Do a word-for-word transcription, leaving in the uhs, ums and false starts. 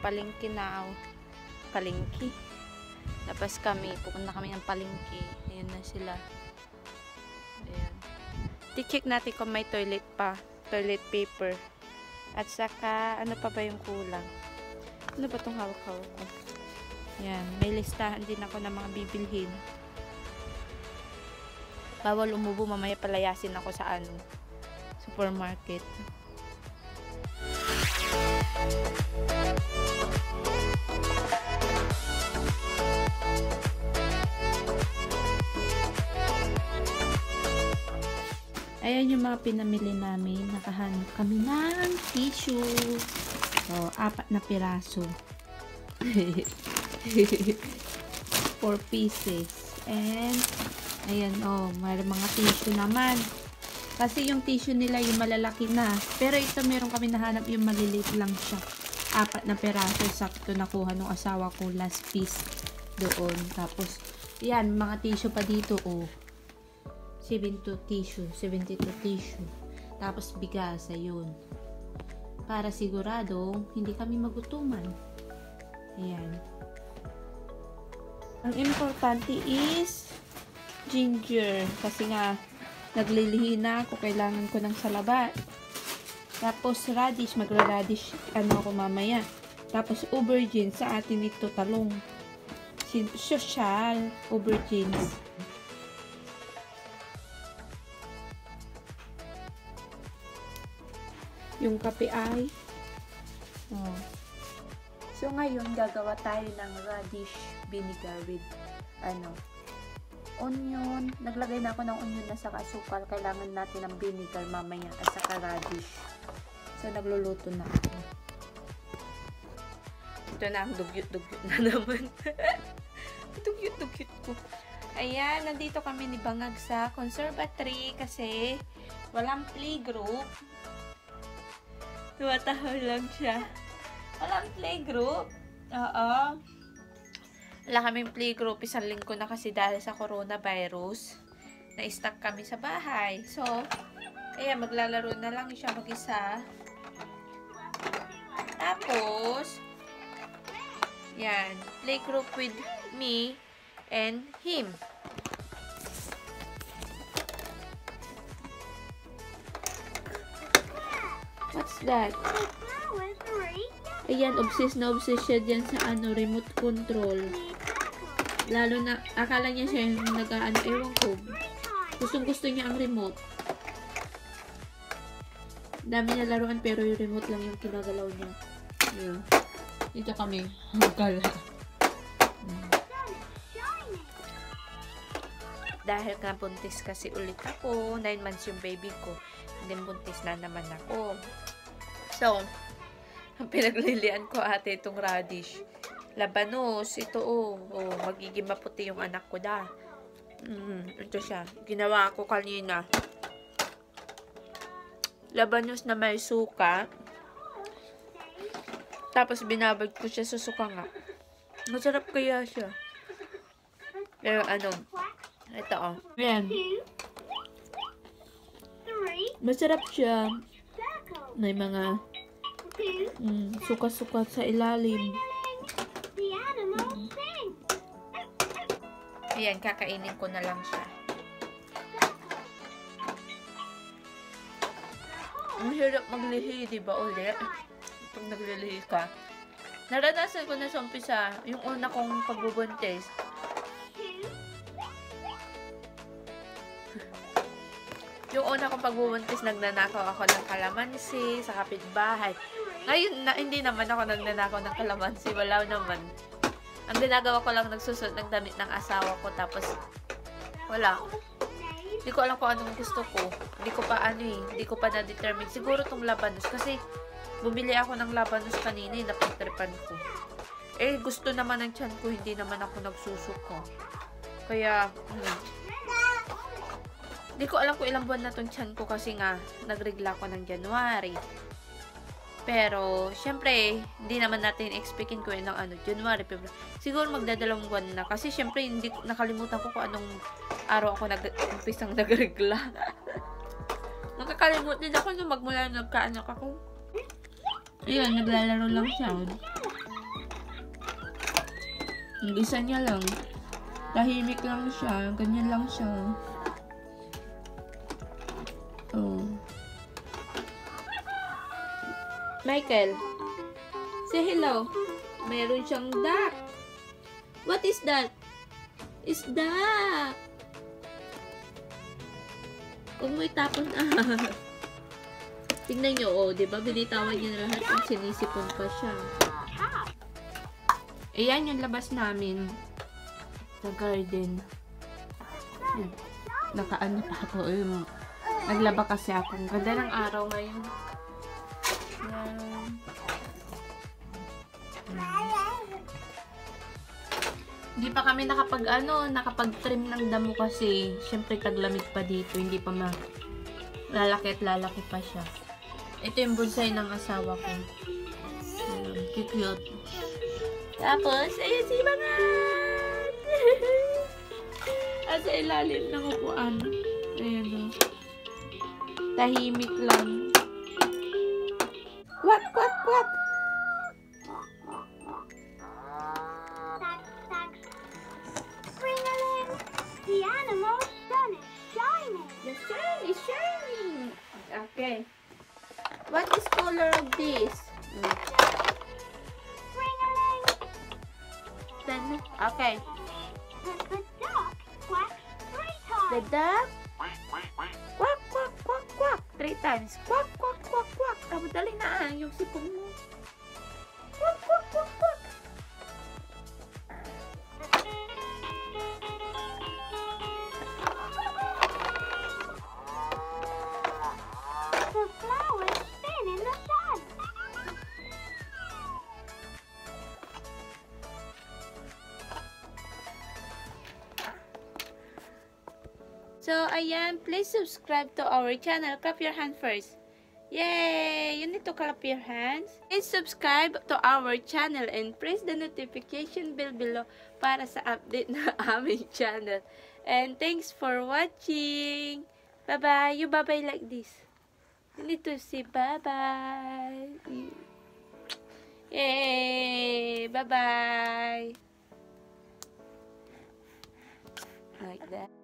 palengke now. Palengke. Tapos kami, pupunta kami ng palengke. Ayan na sila. Ayan. I-check natin kung may toilet pa. Toilet paper. At saka, ano pa ba yung kulang? Ano ba itong hawak-hawak ko? Ayan. May listahan din ako ng mga bibilhin. Bawal umubo, mamaya palayasin ako sa ano, supermarket. Ayan yung mga pinamili namin. Nakahanap kami ng tissue. So, apat na piraso. Four pieces. And, ayan, oh, may mga tissue naman. Kasi yung tissue nila yung malalaki na. Pero ito meron kami nahanap yung maliliit lang siya. Apat na peraso. Sakto nakuha nung asawa ko last piece doon. Tapos, yan, mga tissue pa dito, oh. seventy-two tissue. seventy-two tissue. Tapos, bigas, ayun. Para sigurado, hindi kami magutuman. Ayan. Ang importante is ginger. Kasi nga, naglilihi na ako. Kailangan ko ng salaba. Tapos, radish. Magra-radish ano ako mamaya. Tapos, aubergine. Sa atin ito, talong. Social aubergines. Yung kape ay oh. So, ngayon, gagawa tayo ng radish vinegar with ano, onion. Naglagay na ako ng onion na saka asukal. Kailangan natin ng vinegar mamaya at saka radish. So, nagluluto na ako. Ito na ang dugyot-dugyot na naman. Dugyot-dugyot ko. Ayan, nandito kami ni Bangag sa conservatory kasi walang playgroup. Tumatawa lang siya. Walang playgroup. Oo. Wala kaming playgroup. Isang linggo na kasi dahil sa coronavirus. Na-stuck kami sa bahay. So, ayan, maglalaro na lang siya mag-isa. Tapos, yan, playgroup with me and him. What's that? Ayan, obsessed na obsessed siya dyan sa ano, remote control. Lalo na, akala niya siya yung nag-ano, ewan ko. Gustong gusto niya ang remote. Dami niya laruan pero yung remote lang yung kinagalaw niya. Ayan. Dito kami. Magkala. Hmm. Dahil nga buntis kasi ulit ako. nine months yung baby ko. Then buntis na naman ako. So, ang pinaglilian ko ate itong radish. Labanos. Ito oh. Oh, magiging maputi yung anak ko da. Mm, ito siya. Ginawa ko kanina. Labanos na may suka. Tapos binabad ko siya sa suka nga. Masarap kaya siya. Pero ano. Ito oh. Ayan. Masarap siya. May mga mm, suka-suka sa ilalim. Mm. Ayan, kakainin ko na lang siya. Ang hirap maglihi, diba ulit? Pag naglilihi ka. Naranasan ko na sa umpisa, yung una kong pagbubuntis. Yung una kong pagbubuntis, nagnanakaw ako ng kalamansi sa kapitbahay. Ngayon, na, hindi naman ako nagnanakaw ng kalamansi. Wala naman. Ang ginagawa ko lang, nagsusot ng damit ng asawa ko. Tapos, wala. Hindi ko alam kung anong gusto ko. Hindi ko pa ano eh. Hindi ko pa na-determine. Siguro tong labanos. Kasi, bumili ako ng labanos kanina eh. Napagtripan ko. Eh, gusto naman ng tiyan ko. Hindi naman ako nagsusuko. Kaya, hmm. Hindi ko alam kung ilang buwan na tong tiyan ko kasi nga, nagregla ko ng January. Pero, syempre, hindi naman natin expectin ko yun ng ano, January, February. Siguro magdadalawang buwan na. Kasi syempre, hindi nakalimutan ko kung anong araw ako nag-umpisang nagregla. Nakakalimutan din ako nung magmula nagkaanak ako. Ayun, naglalaro lang siya. Yung isa niya lang. Tahimik lang siya. Ganyan lang siya. Oh. Michael, say hello. Meron siyang duck. What is that? Is duck. Huwag mo itapon. Tingnan nyo, oh, di ba? Binitawan niya na lahat yung sinisipon pa siya. Ayan yung labas namin. Sa garden. Ayan. Nakaano pa ako. Ayan. Naglaba kasi ako. Ang ganda ng araw ngayon. Ayan. Hindi pa kami nakapag ano, nakapag-trim ng damo kasi syempre taglamig pa dito. Hindi pa ma lalaki at lalaki pa siya. Ito yung bonsai ng asawa ko. Ayan. Cute. Tapos, ayun si Bangat! Asa ilalim ng upuan. Ayan o. Tahimik lang. Kwak, kwak, kwak! The animal's sun is shining. The sun is shining! Okay. What is color of this? Hmm. Then, okay. The, the duck quacks three times. The duck quack, quack, quack, quack. Three times. Quack, quack, quack, quack. Ah, madali na ah, yung sipon mo. Quack, quack, quack, quack. The flowers spin in the sun. So, ayan, please subscribe to our channel. Clap your hand first. Yay! You need to clap your hands. Please subscribe to our channel and press the notification bell below para sa update na aming channel. And thanks for watching. Bye-bye. You bye-bye like this. You need to say bye-bye. Yay! Bye-bye. Like that.